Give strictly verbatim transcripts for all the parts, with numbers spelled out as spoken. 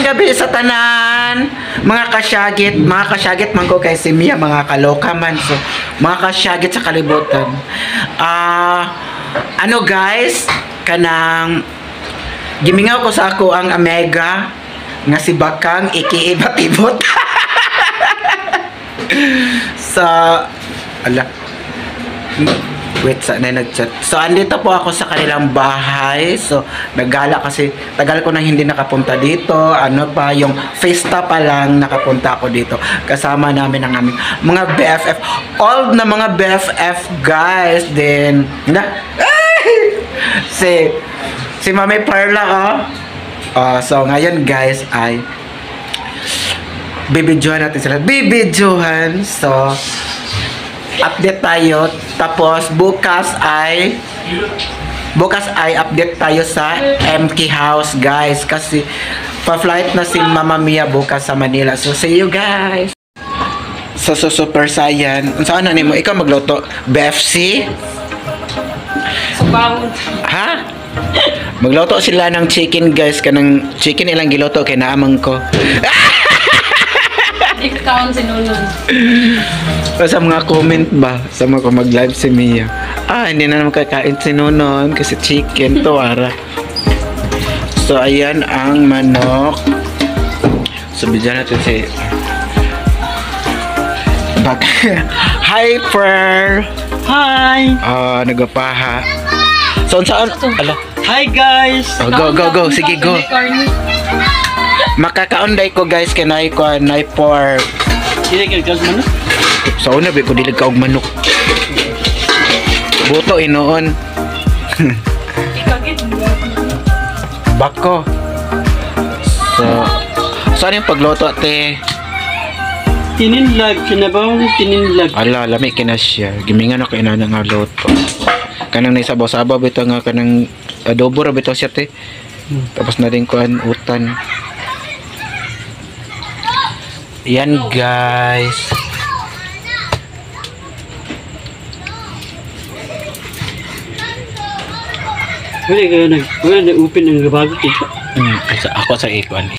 gabi sa tanan, mga kasyagit, mga kasyagit man ko kay si Mia, mga kaloka man. So, mga kasyagit sa kalibutan. Ah, ano guys, kanang gimingaw ko sa ako ang Omega nga si Bakang ikiibat-ibot. sa ala wait, sa na nag-chat. So, andito po ako sa kanilang bahay. So, naggala kasi, tagal ko nang hindi nakapunta dito. Ano pa, yung Festa pa lang nakapunta ako dito. Kasama namin ang aming mga B F F. Old na mga B F F, guys. Then, na, si, si Mami Perla, oh. Uh, so, ngayon, guys, ay bibidyohan natin sila. Bibidyohan. So, update tayo. Tapos bukas ay bukas ay update tayo sa M K House, guys, kasi pa-flight na si Mama Mia bukas sa Manila. So see you guys. So, so Super Saiyan. Saan na nimo ikaw magluto? B F C? Subang. Ha? Magluto sila ng chicken, guys, kanang chicken ilang giluto kay naamang ko. Ikaw si Nunun. Sa mga comment ba, sa mga kung mag-live si Mia, ah, hindi na naman kakain si Nunon kasi chicken to, ara. So, ayan ang manok. So, bigyan natin si Bak. Hi, Per! Hi! Ah, nagapaha. So, saan? Ala. Hi guys! Oh, go, go, go. Sige, go. Makakaunday ko, guys, kay Nay ko, Nay Por. Sini ka manok? Sa una, ba ko dilig ka og manok. Buto, inoon. Bako. So, saan yung pagluto, ate? Tininlag, sinabaw ni tininlag. Ala, lami kina siya. Gimingan ako ina nga luto. Kanang naisabaw-sabaw bito nga kanang adobo ra bito siya, te. Hmm. Tapos na rin kuan utan. Yan, guys. Wala ka nag, wala na upin ang gabagot ito. Hmm, ako sa ikuan.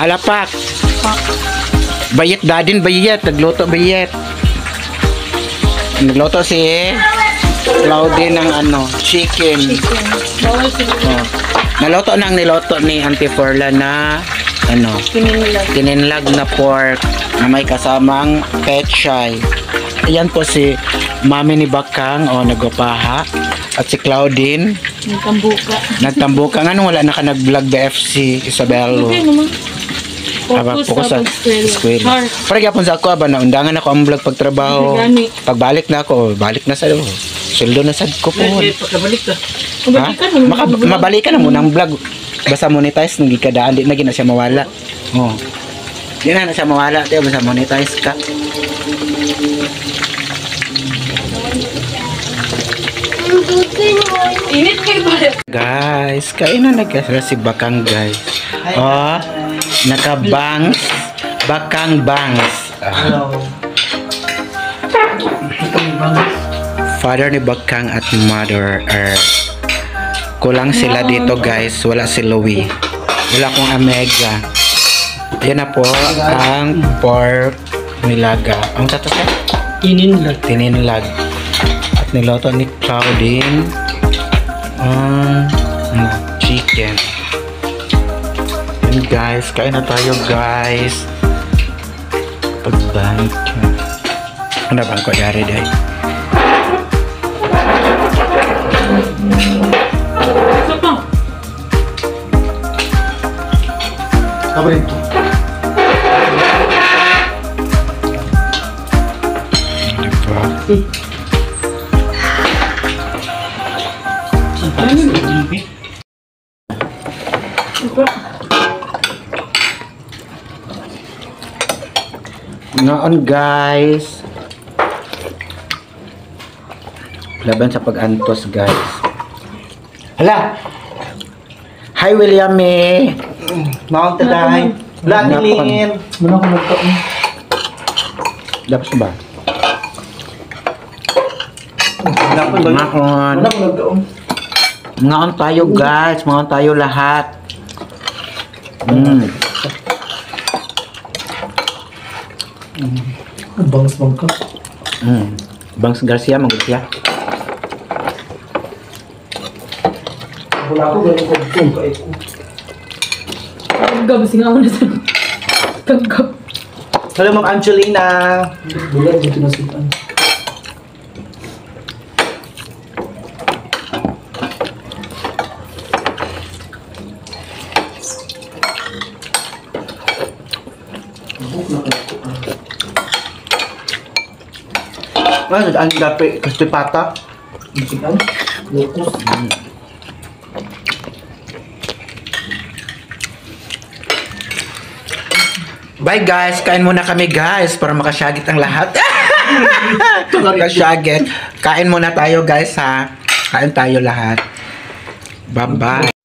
Halapak. Bayet dadin, bayet. Nagluto bayet. Nagluto si Claudine ng ano, chicken. Chicken. Bawal sila. Oh. Naluto nang niloto ni Auntie Forla na ano, Kininlag. tininlag na pork na may kasamang pechay. Ayan po si Mami ni Bakang, o nagwapaha. At si Claudine, Nagkambuka. nagtambuka. Nga nung wala na ka nag-vlog B F C Isabelo. Okay naman. Aba, Focus focus sa sa pag-square. eskwela. Heart. Parang yapon sa ako, aba, naundangan ako ang vlog pagtrabaho. Gani. Pagbalik na ako, balik na sa sweldo na sad ko po. Eh, pagkabalik ka. Ha? Mabalikan mo. Maka, mabalikan na muna ang vlog. Basta monetize, nung gikadaan, di na gina siya mawala. Oh. Di na na siya mawala, tayo, basta monetize ka. Init kayo ba? Guys, kain na nagkasara si Bakang, guys. Oh, nakabangs, Bakang bangs. Ah. Father ni Bakang at mother are kulang sila dito, guys. Wala si Louie. Wala akong Omega. Yan na po ang pork nilaga. Ang tatas na? Ininlag. Tininlag. At niloto ni Claudine ang um, chicken. And guys, kain na tayo, guys. Pagbanit. Ano bang ko yari dahil? Isa pa. Kabarito. Diba? Noon, guys. Laban sa pag-antos, guys. Hala! Hi, William eh. Mount Taday. Latilin. Muna ko nagtaon. Dapat ba? Dapat ba? Ngaon. Muna ko nagtaon. Ngaon tayo, guys. Ngaon tayo lahat. Mm. Ang bangas bang ka. Mm. Bangs Garcia, manggod siya. Wala ko ganun ko dito ka ito. Tagab. Singa mo na sa tagab. Hello, Ma'am Angelina. Wala dito na sitan. Ano, ang dapat kasi pata. Isikan. Locos. Bye, guys. Kain muna kami, guys, para makasyagit ang lahat. Makasyagit. Kain muna tayo, guys, ha. Kain tayo lahat. Bye-bye.